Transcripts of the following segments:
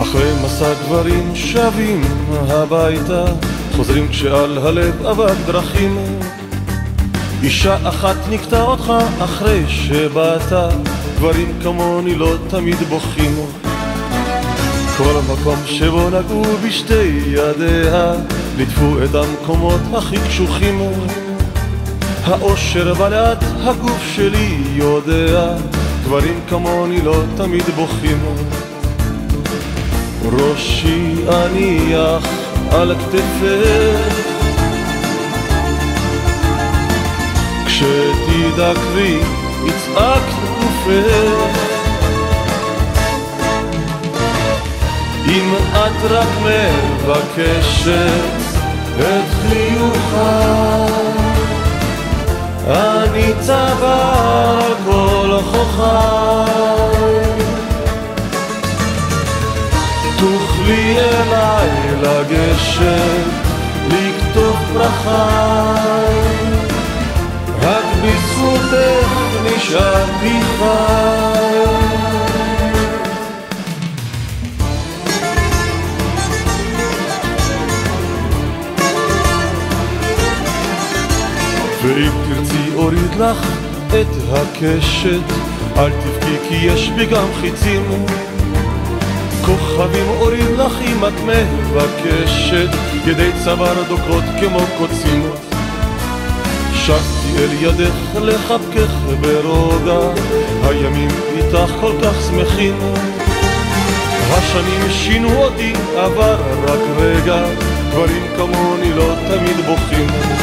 אחרי מסע גברים שבים הביתה, חוזרים כשעל הלב אבק דרכים. אישה אחת נקטע אותך אחרי שבאת, גברים כמוני לא תמיד בוכים. כל מקום שבו נגעו בשתי ידיה, ליטפו את המקומות הכי קשוחים. האושר בלעת הגוף שלי יודע, גברים כמוני לא תמיד בוכים. ראשי אניח על הכתפך, כשתדקרי יצעק גופך. אם את רק מבקשת את חיוכה, אני צבא על כל חוכי. תוכלי אליי לגשת, לכתוב פרחי, רק בזכותך נשארתי חי. ואם תרצי אוריד לך את הקשת, אל תבכי כי יש בי גם חיצים. כוכבים אוריד לך אם את מבקשת, ידי צוואר דוקרות כמו קוצים. שבתי אל ידך לחבקך ברוגע, הימים איתך כל כך שמחים. השנים שינו אותי עבר רק רגע, גברים כמוני לא תמיד בוכים.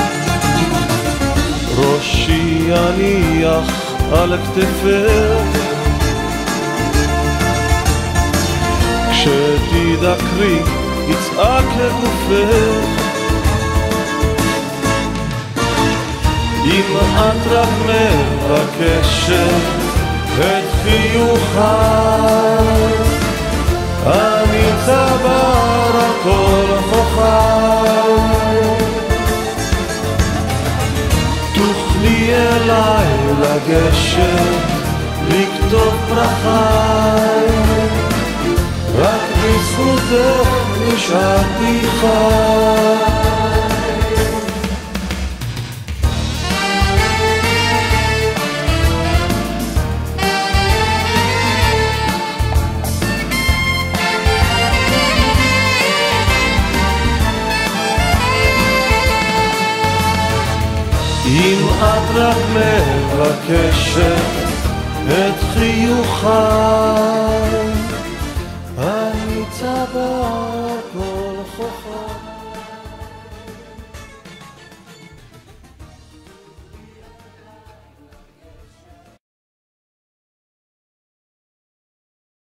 ראשי אניח על הכתפך, כשתדקרי יצעק גופך. אם את רק מבקשת את חיוכה, אני צבר על כל חוכי. תוכלי אליי לגשת, לכתוב פרחי, רק בזכותך נשארתי חי. אם את רק מבקשת את חיוכה,